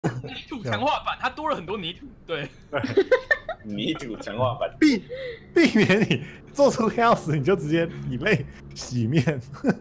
泥土强化版，它多了很多泥土，对， 泥土强化版， 避免你做出黑曜石，你就直接以泪洗面。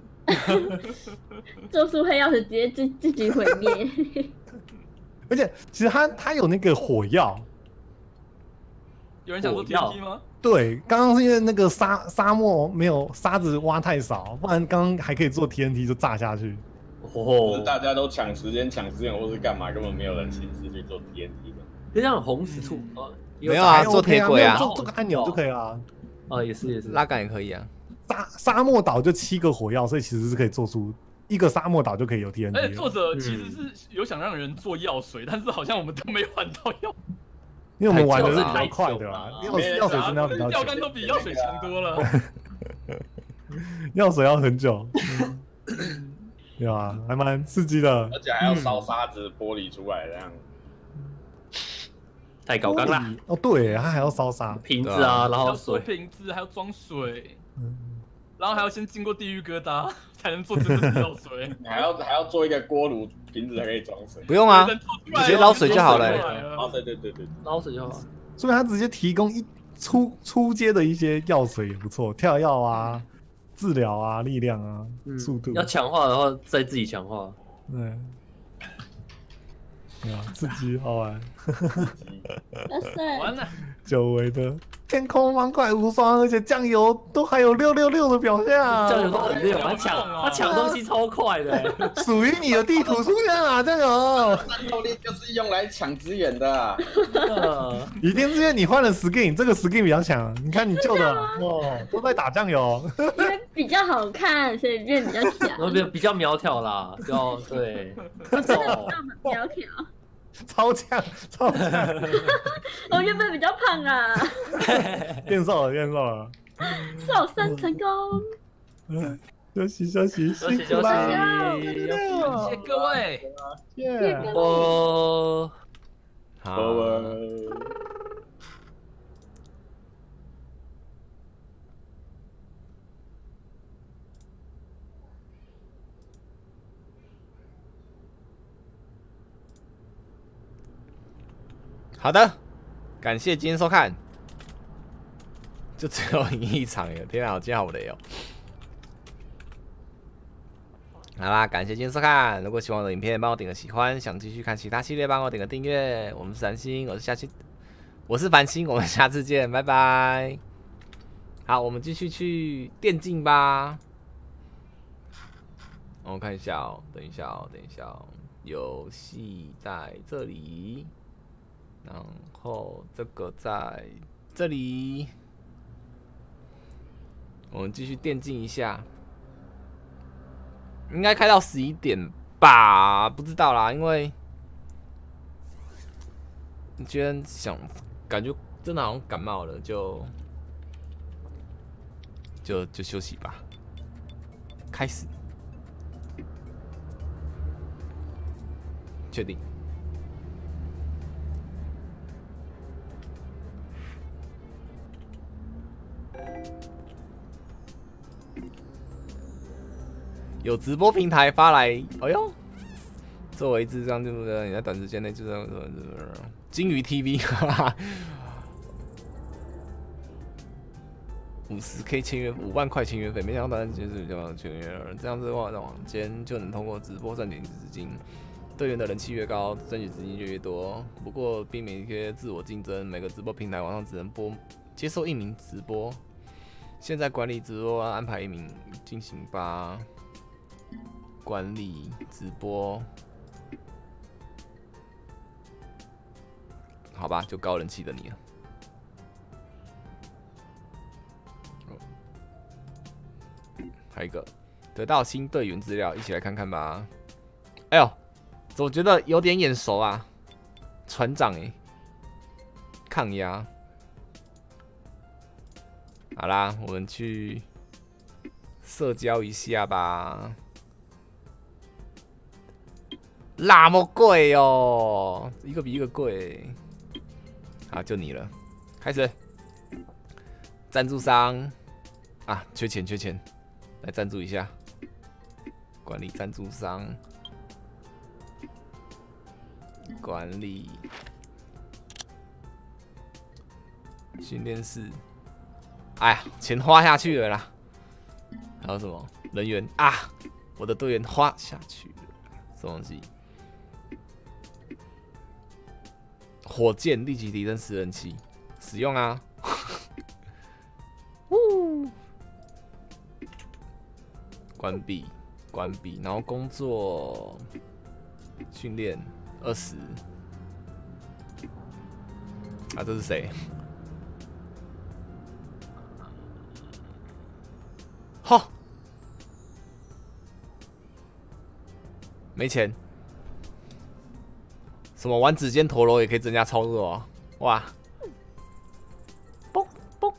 做出黑曜石直接自己毁灭。 而且其实它有那个火药。 有人想做 TNT 吗？ 对，刚刚是因为那个沙漠没有沙子挖太少，不然刚刚还可以做 TNT 就炸下去。 就是大家都抢时间，或是干嘛，根本没有人心思去做 TNT 的。 就像红石处没有啊，做铁轨啊， 做个按钮就可以了。 哦，也是， 拉杆也可以啊。 沙漠岛就7个火药，所以其实是可以做出一个沙漠岛就可以有 TNT。 而且作者其实是有想让人做药水，但是好像我们都没玩到药。 因为我们玩的是比较快的啦，药水真的要比较久， 钓竿都比药水强多了。 药水要很久，对啊，还蛮刺激的， 而且还要烧沙子、玻璃出来这样。 太高纲啦！ 哦，对，它还要烧沙瓶子啊，然后水瓶子，还要装水，然后还要先经过地狱疙瘩才能做真正的药水。 你还要做一个锅炉，瓶子才可以装水。 不用啊，直接捞水就好了。 哦，对， 捞水就好。 所以他直接提供初阶的一些药水也不错，跳药啊、治疗啊、力量啊、速度。 要强化的话，再自己强化。 对。对啊，刺激好玩。 完了， 久违的天空方块无双，而且酱油都还有666的表现啊！ 酱油都很溜，他抢东西超快的， 属于你的地图出现啊，酱油！ 战斗力就是用来抢资源的。 倚天之渊你换了 skin， 这个 skin 比较强。你看你旧的哦，都在打酱油。 因为比较好看，所以变比较强。 然后比较苗条啦，对， 苗条。 超强， 我原本比较胖啊， 变瘦了， 瘦身成功。 休息，辛苦啦！ 谢谢各位， 好。好的，感谢今天收看，就只有赢一场耶！天啊，我今天好累哦。好啦，感谢今天收看。如果喜欢我的影片，帮我点个喜欢；想继续看其他系列，帮我点个订阅。我们是繁星，我是繁星，我们下次见，拜拜。好，我们继续去电竞吧。我看一下哦，等一下哦，游戏在这里。然后这个在这里，我们继续电竞一下，应该开到11点吧？不知道啦，因为觉得感觉真的好像感冒了，就休息吧。开始，确定。有直播平台发来，哎呦，作为智障就是你在短时间内就这样金鱼 TV， 哈哈，50K 签约5万块签约费，没想到单就是签约了。这样子的话，网间就能通过直播赚取资金，队员的人气越高，争取资金就越多。不过避免一些自我竞争，每个直播平台网上只能接受1名直播。现在管理直播安排1名进行吧。管理直播，好吧，就高人气的你了。还有一个得到新队员资料，一起来看看吧。哎呦，我觉得有点眼熟啊，船长哎，抗压。好啦，我们去社交一下吧。那么贵哦，一个比一个贵。好，就你了，开始。赞助商啊，缺钱，来赞助一下。管理赞助商， 管理、训练室。哎呀，钱花下去了啦。还有什么人员啊？我的队员花下去了，什么东西？火箭立即提升10人气，使用啊！关闭，关闭，然后工作训练20。啊，这是谁？哈，没钱。什么玩指尖陀螺也可以增加操作啊！哇，嘣嘣！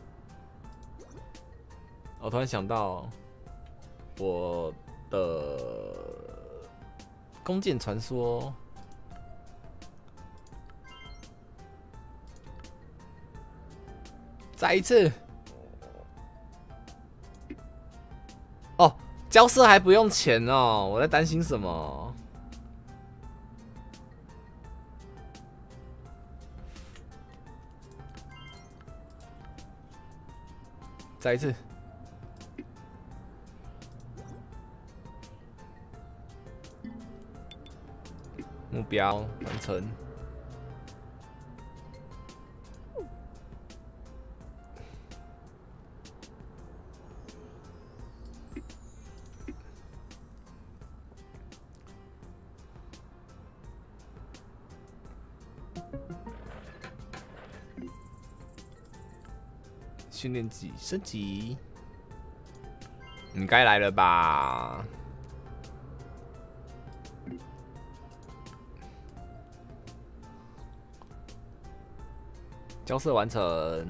我突然想到，我的弓箭传说，再一次。哦，交涉还不用钱哦，我在担心什么？再一次，目标完成。训练级升级，你该来了吧？交涉完成，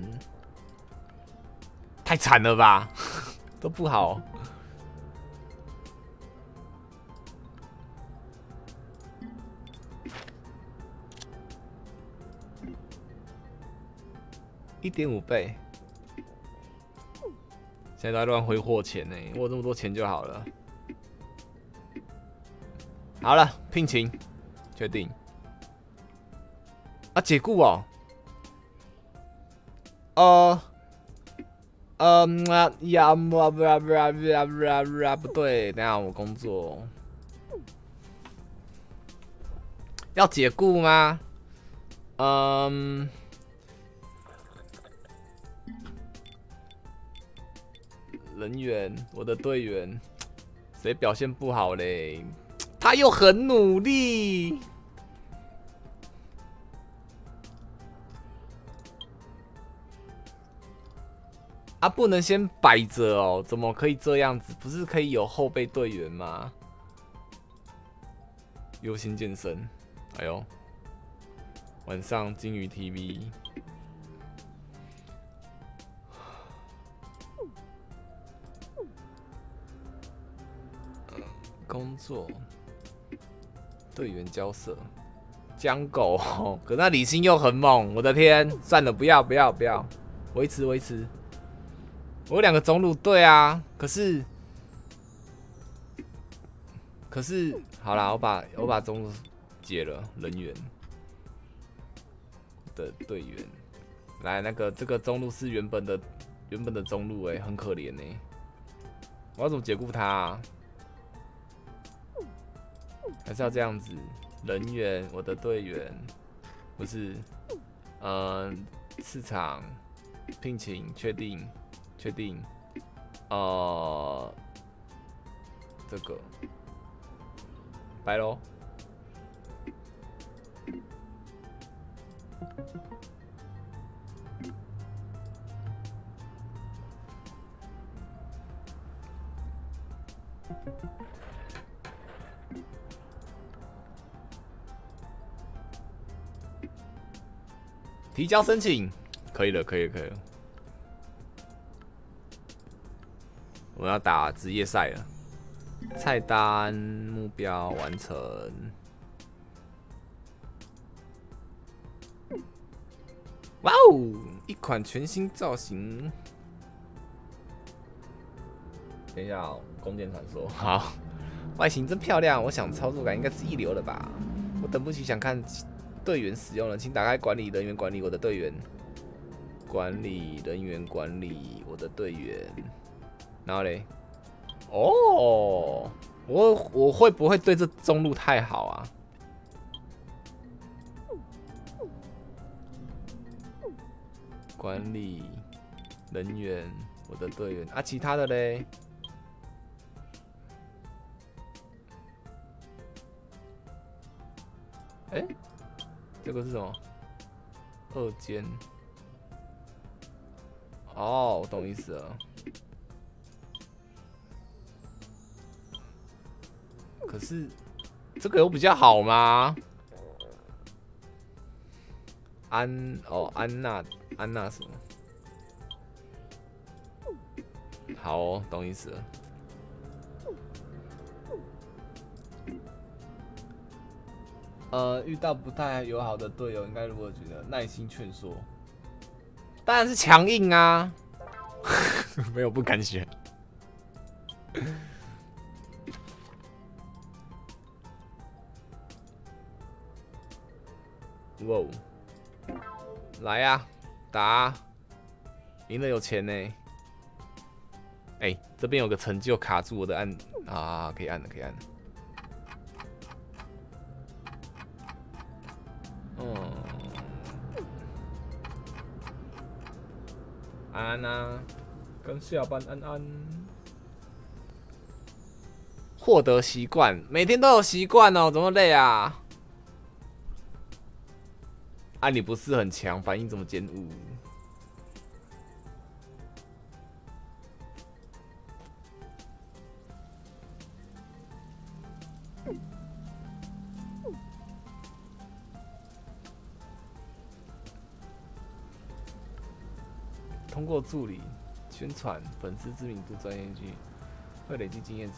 太惨了吧？都不好。1.5倍。现在都在乱挥霍钱呢，我有这么多钱就好了。好了，聘请，确定。啊，解雇哦。不对，等一下我工作要解雇吗？人员，我的队员，谁表现不好嘞？他又很努力。啊，不能先摆着哦，怎么可以这样子？不是可以有后备队员吗？优先健身，哎呦，晚上金鱼 TV。工作，队员交涉，江狗，可那李信又很猛，我的天！算了，不要，维持。我有2个总鲁队啊，可是，好啦，我把总鲁解了，人员的队员，来这个中路是原本的中路很可怜我要怎么解雇他啊？还是要这样子，人员，我的队员，不是，市场聘请确定，这个拜咯。提交申请，可以了。我要打职业赛了。菜单目标完成。哇哦，一款全新造型。等一下，弓箭传说，好，外形真漂亮。我想操作感应该是一流的吧。 我等不及想看队员使用了，请打开管理人员管理我的队员，管理人员管理我的队员，然后嘞，哦，我会不会对这中路太好啊？管理人员我的队员啊，其他的嘞？哎，这个是什么？二间。哦，我懂意思了。可是这个有比较好吗？安娜什么？好哦，懂意思了。遇到不太友好的队友，应该如果觉得耐心劝说，当然是强硬啊，没有不敢选。哇，来呀、啊，打、啊，赢了有钱呢。哎、这边有个成就卡住我的按啊，可以按了，可以按了。安安啊，跟下班安安。获得习惯，每天都有习惯哦，怎么累啊？啊，你不是很强，反应这么坚固。通过助理宣传粉丝知名度、专业性，会累积经验值。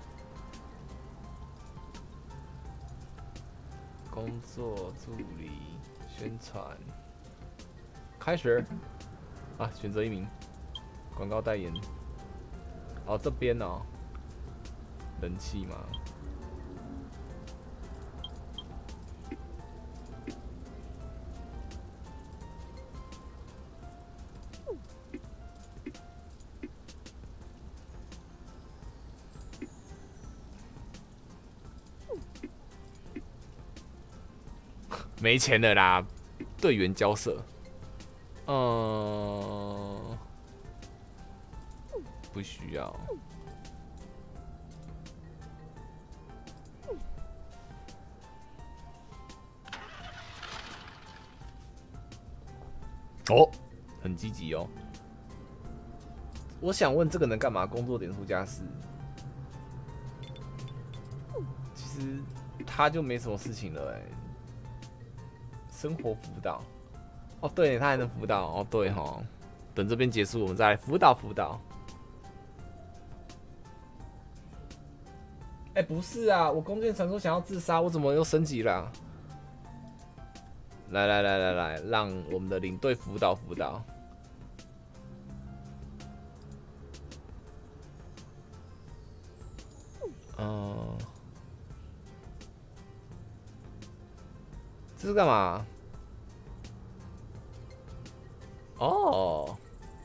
工作助理宣传开始啊！选择一名广告代言。哦，这边哦，人气嘛。没钱了啦，队员交涉，不需要。哦，很积极哦。我想问这个能干嘛？工作点数加4。其实他就没什么事情了哎、欸。生活辅导，哦对，他还能辅导哦，对齁，等这边结束，我们再来辅导。哎、不是啊，我弓箭传说想要自杀，我怎么又升级了、啊？来，让我们的领队辅导。这是干嘛？哦，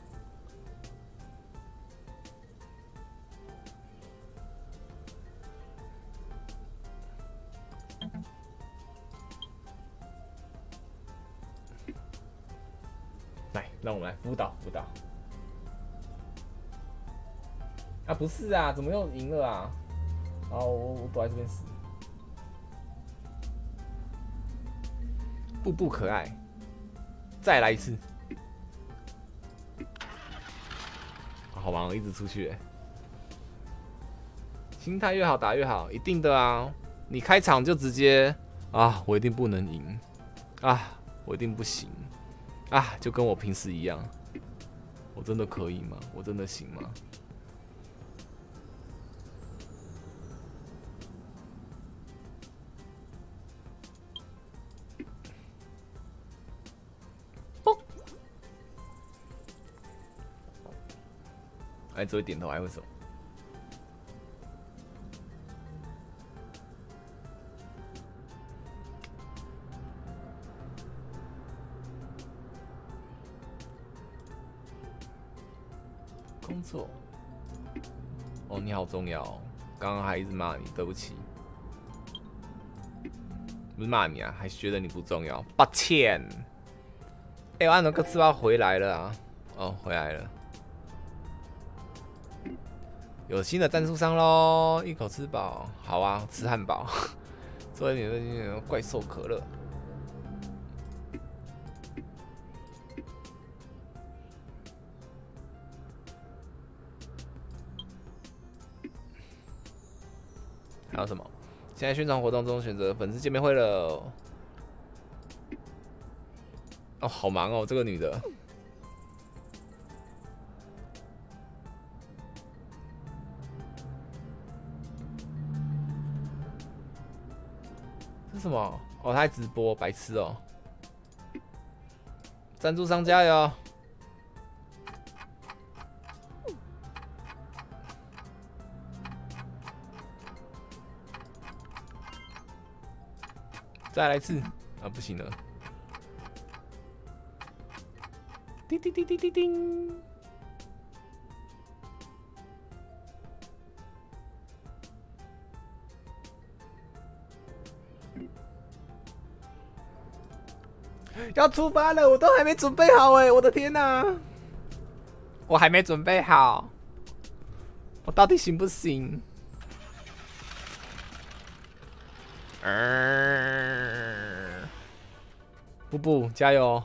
来，让我们来辅导。啊，不是啊，怎么又赢了啊？好，我躲在这边死。步步可爱，再来一次。好忙，一直出去。心态越好，打越好，一定的啊！你开场就直接啊，我一定不能赢啊，我一定不行啊，就跟我平时一样。我真的可以吗？我真的行吗？哎，只会点头，还会什么？ 工作。哦，你好重要、哦，刚刚还一直骂你，对不起。不是骂你啊，还觉得你不重要，抱歉。哎、我按了个吃包回来了啊，哦，回来了。有新的赞助商喽！一口吃饱，好啊，吃汉堡。做一点怪兽可乐。还有什么？现在宣传活动中选择粉丝见面会了。哦，好忙哦，这个女的。这是什么？哦，她在直播，白痴哦！赞助商加油！再来一次啊，不行了！叮叮叮叮叮叮！要出发了，我都还没准备好哎！我的天哪，我还没准备好，我到底行不行？布布，加油！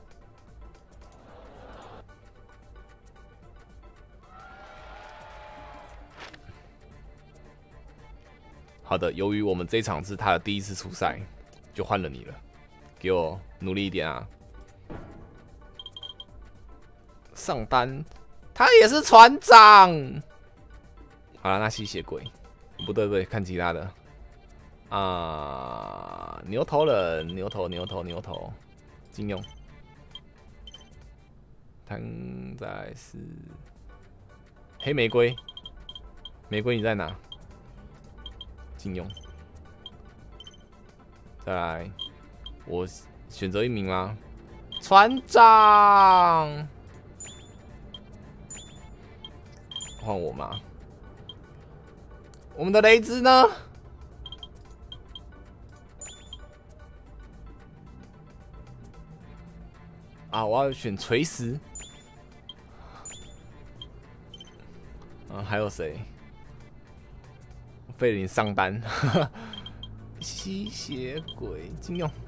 好的，由于我们这一场是他的第一次出赛，就换了你了，给我努力一点啊！上单，他也是船长。好了，那吸血鬼，不对不对，看其他的。啊，牛头人，牛头，金用。他再是黑玫瑰，玫瑰你在哪？金用。再来，我选择一名吗？船长，换我吗？我们的雷兹呢？啊，我要选锤石。啊，还有谁？费林上单，吸血鬼金用。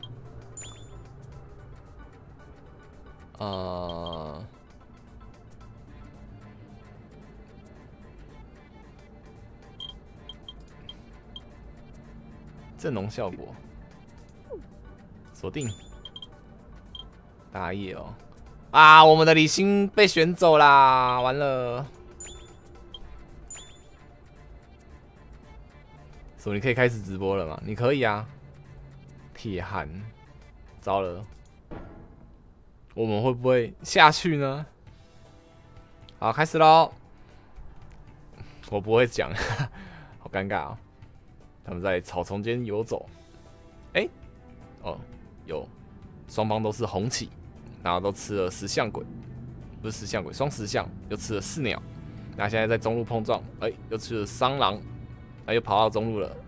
阵容效果锁定。打野哦，啊，我们的李欣被选走啦，完了。所以你可以开始直播了吗？你可以啊。铁汉，糟了，我们会不会下去呢？好，开始喽。我不会讲，好尴尬哦。他们在草丛间游走。哎，哦，有，双方都是红旗。然后都吃了石像鬼，不是石像鬼，双石像，又吃了4鸟。那现在在中路碰撞，哎，又吃了商狼，又跑到中路了。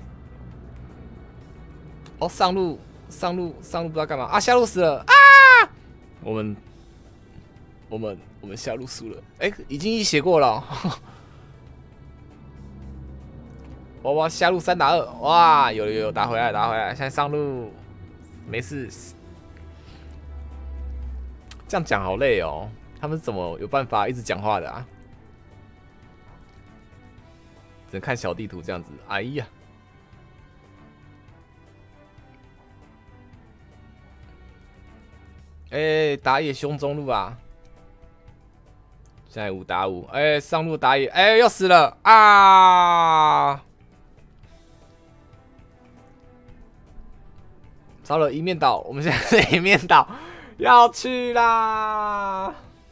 哦，上路不知道干嘛啊，下路死了啊！我们下路输了，哎，已经血过了、哦。哇，下路3打2，哇，有打回来，现在上路没事。这样讲好累哦，他们怎么有办法一直讲话的啊？只能看小地图这样子，哎呀！哎，打野凶中路啊！现在5打5，哎，上路打野，哎，又死了啊！糟了，一面倒，我们现在是一面倒。要去啦！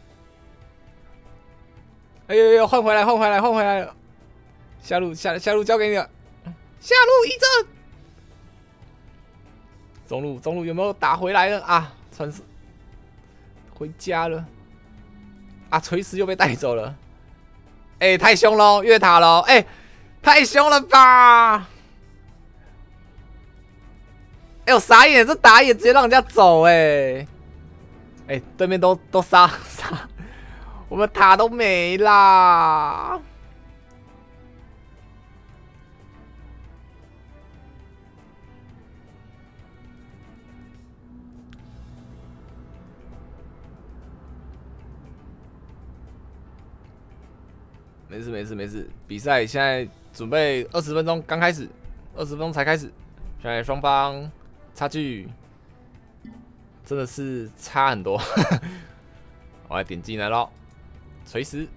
哎呦，换回来了！下路交给你了，下路一阵。中路有没有打回来了啊？传回家了。 啊，锤石又被带走了。哎，太凶喽，越塔喽！哎，太凶了吧！哎，我傻眼，这打野直接让人家走哎！哎，对面都杀，我们塔都没啦！没事，比赛现在准备20分钟，刚开始，20分钟才开始，现在双方差距真的是差很多。我来点进来咯，锤石。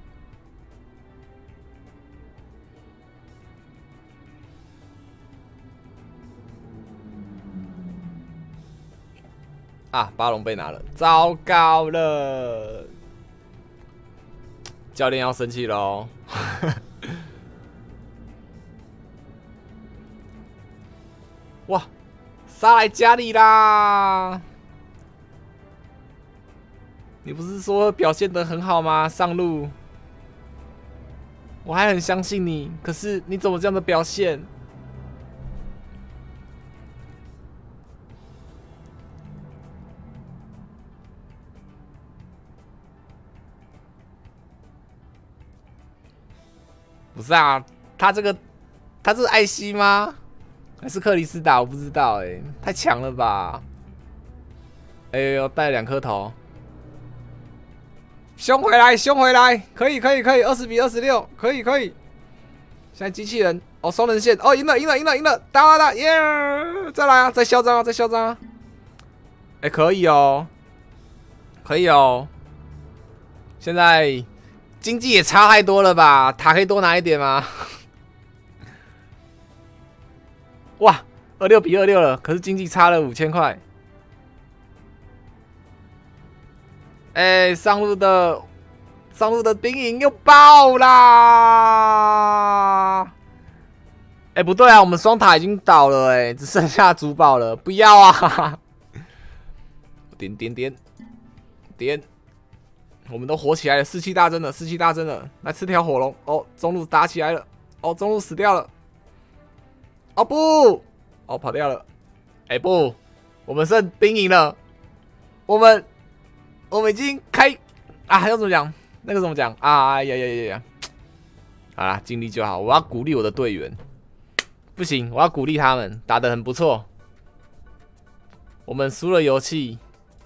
啊，巴龙被拿了，糟糕了！教练要生气喽！哇，杀来家里啦！你不是说表现得很好吗？上路，我还很相信你，可是你怎么这样的表现？不是啊，他这是艾希吗？还是克里斯达？我不知道哎，太强了吧！哎呦，带2颗头，凶回来，可以，20比26，可以。现在机器人哦，双人线哦，赢了，打，耶！再来啊，再嚣张啊！哎，可以哦。现在。经济也差太多了吧？塔可以多拿一点吗？哇，26比26了，可是经济差了5000块。哎，上路的兵营又爆啦！哎，不对啊，我们双塔已经倒了，哎，只剩下主堡了，不要啊！点。我们都火起来了，士气大增了，来吃条火龙哦！中路打起来了，哦，中路死掉了，哦不，哦跑掉了，哎不，我们剩兵营了，我们已经开啊，要怎么讲？那个怎么讲啊？呀！好啦，尽力就好。我要鼓励我的队员，不行，我要鼓励他们，打得很不错。我们输了游戏，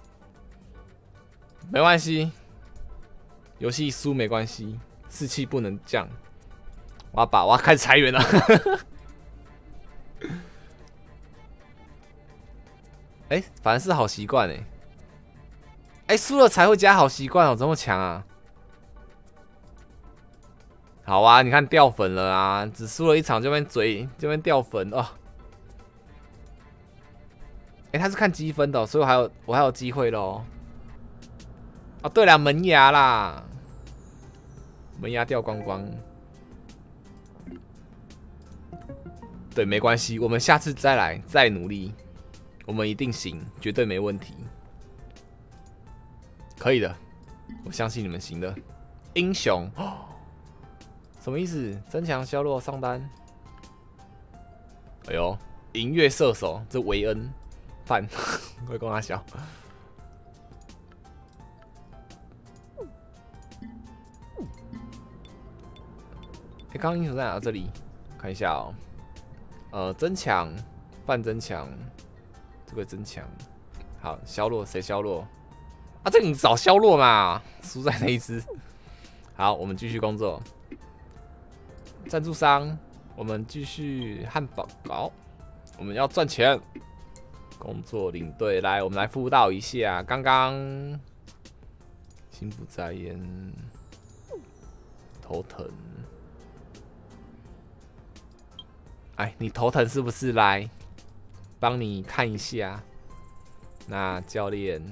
没关系。游戏输没关系，士气不能降。我要开始裁员了。哎，反而是好习惯哎。哎，输了才会加好习惯哦，这么强啊！好啊，你看掉粉了啊，只输了1场就边掉粉哦。哎，他是看积分的哦，所以我还有机会咯。哦，对了，门牙啦。门牙掉光光，对，没关系，我们下次再来，再努力，我们一定行，绝对没问题，可以的，我相信你们行的。英雄，什么意思？增强削弱上单。哎呦，银月射手，这维恩范，会跟他笑。哎，刚刚英雄在哪？这里看一下哦。增强，半增强，这个增强。好，削弱谁削弱？啊，这个你找削弱嘛，输在那一只。好，我们继续工作。赞助商，我们继续汉堡搞，我们要赚钱。工作领队，来，我们来辅导一下。刚刚心不在焉，头疼。哎，你头疼是不是？来，帮你看一下。那教练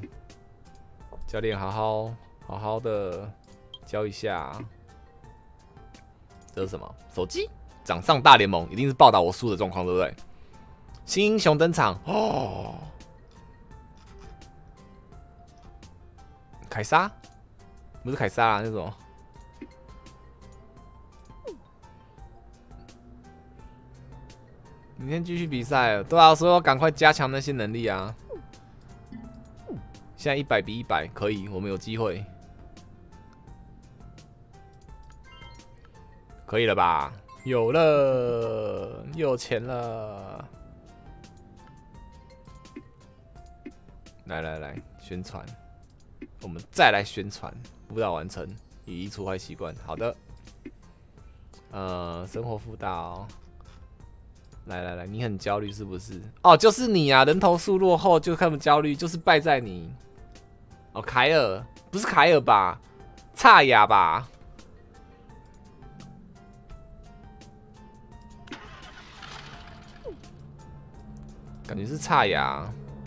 好好的教一下。这是什么？手机？掌上大联盟一定是报道我输的状况，对不对？新英雄登场哦！凯撒， 不是凯撒啦那种。明天继续比赛了，对啊，所以要赶快加强那些能力啊。现在100比100，可以，我们有机会，可以了吧？有了，又有钱了。来，宣传，我们再来宣传，辅导完成，移除坏习惯。好的，生活辅导。来，你很焦虑是不是？哦，就是你啊，人头数落后就这么焦虑，就是败在你。哦，凯尔不是凯尔吧？差雅吧？感觉是差雅。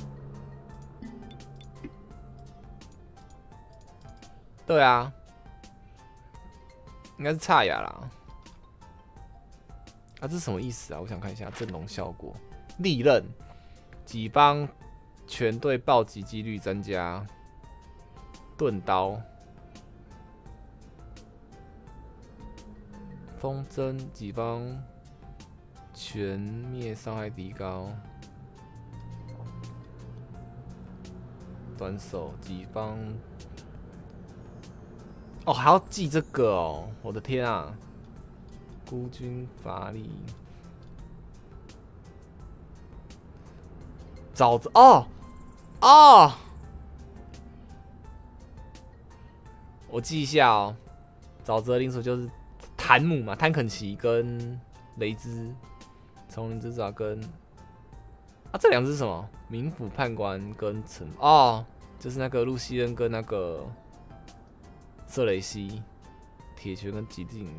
对啊，应该是差雅啦。啊，这是什么意思啊？我想看一下阵容效果。利刃，己方全队暴击几率增加。盾刀，风筝，己方全灭伤害提高。短手，己方。哦，还要记这个哦！我的天啊！孤军乏力，沼泽哦，我记一下哦。沼泽领主就是坦姆嘛，坦肯奇跟雷兹，丛林之爪跟这两只是什么？冥府判官跟陈就是那个露西恩跟那个瑟雷西，铁拳跟极地。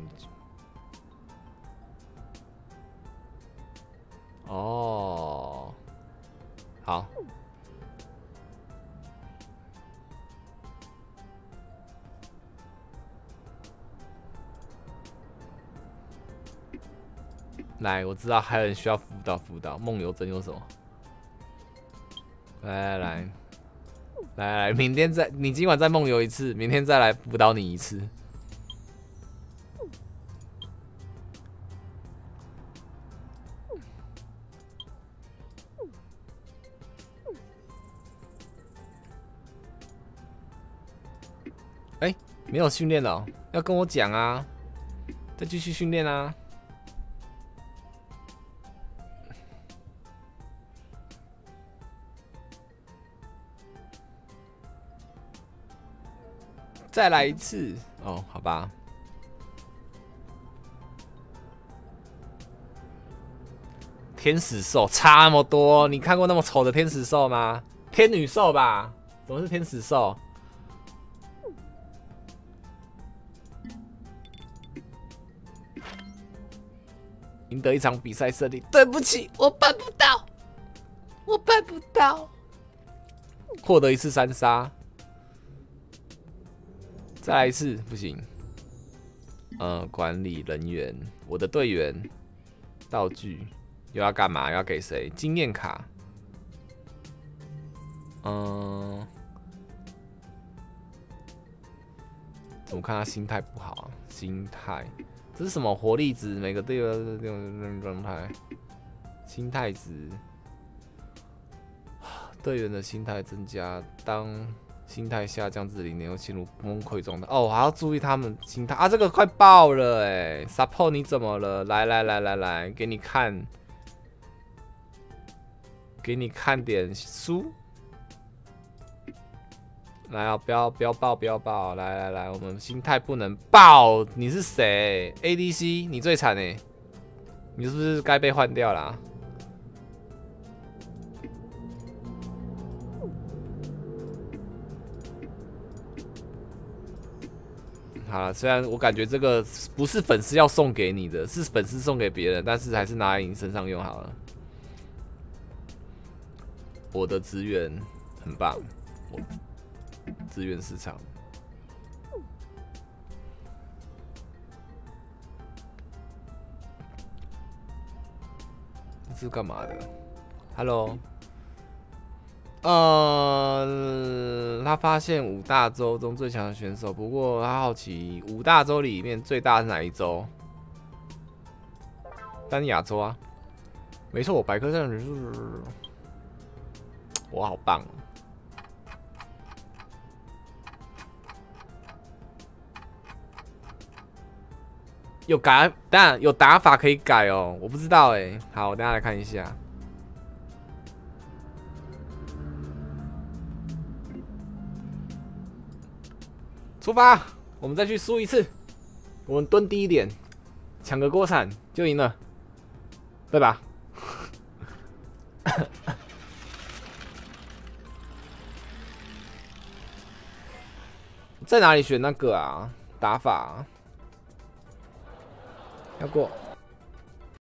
哦，好。来，我知道还有人需要辅导。梦游针有什么？来，明天你今晚再梦游一次，明天再来辅导你一次。没有训练了哦，要跟我讲啊，再继续训练啊。再来一次哦，好吧。天使兽差那么多，你看过那么丑的天使兽吗？天女兽吧？怎么是天使兽？赢得一场比赛胜利，对不起，我办不到，获得一次3杀，再来一次不行。管理人员，我的队员，道具又要干嘛？又要给谁？经验卡。怎么看他心态不好啊？心态。这是什么活力值？每个队员状态，心态值，队员的心态增加，当心态下降至0点会进入崩溃状态。哦，还要注意他们心态啊！这个快爆了哎 ！Support 你怎么了？来，给你看点书。来啊！不要爆！来，我们心态不能爆。你是谁 ？ADC， 你最惨哎！你是不是该被换掉啦？好了，虽然我感觉这个不是粉丝要送给你的，是粉丝送给别人，但是还是拿在你身上用好了。我的资源很棒，资源市场。这是干嘛的 ？Hello， 他发现5大洲中最强的选手，不过他好奇5大洲里面最大是哪一洲？丹尼亚州啊，没错，我百科上是，我好棒。有改，当然有打法可以改哦，我不知道哎。好，我等一下来看一下。出发，我们再去输一次。我们蹲低一点，抢个锅铲就赢了，对吧？在哪里选那个啊？打法、啊、要过。